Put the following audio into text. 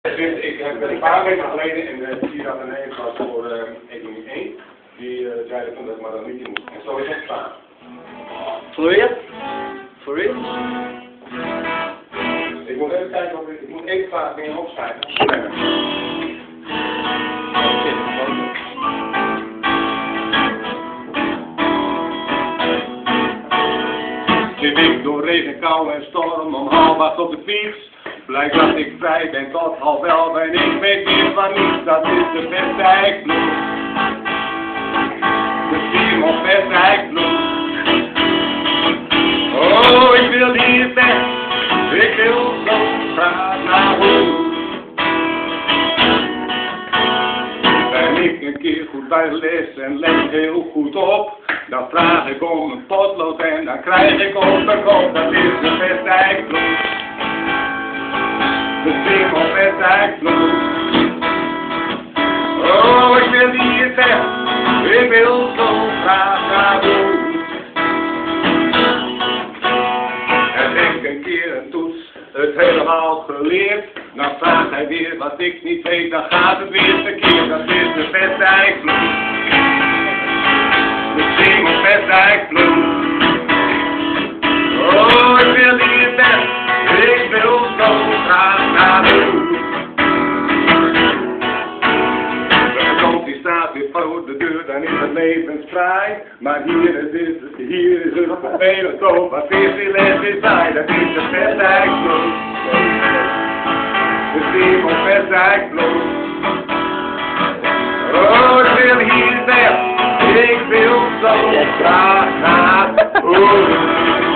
Ik heb een paar weken geleden in de Gira van Nederland voor economie 1, die zeiden van dat ik maar dan niet in moet. En zo is het gegaan. Voor je? Voor je? Ik moet even kijken of ik moet even vaak dingen opschrijven. Zit ik door regen, kou en storm om 7:30 op de fiets. Blijkt dat ik vrij ben tot 11:30 en ik weet niet van niets. Dat is de Westdijkblues. De Simon Westdijkblues. Oh, ik wil hier weg. Ik wil zo graag naar huis. Ben ik een keer goed bij de les en let heel goed op. Dan vraag ik om een potlood en dan krijg ik op de kop. Dat is de Westdijkblues. De Simon Westdijkblues. Oh, ik wil hier weg. Ik wil zo graag naar huis. Heb ik een keer een toets het helemaal geleerd. Dan vraagt hij weer wat ik niet weet. Dan gaat het weer verkeerd. Dat is de Westdijkblues. De Simon Westdijkblues. Oh, ik wil hier weg. Ik wil zo graag naar huis. De zon die staat weer voor de deur, dan is het levensvrij. Maar hier is het vervelend op, wat is die les is bij. Dat is de Westdijkblues. De Simon Westdijkblues. Oh, ik wil hier weg. Ik wil zo graag naar huis.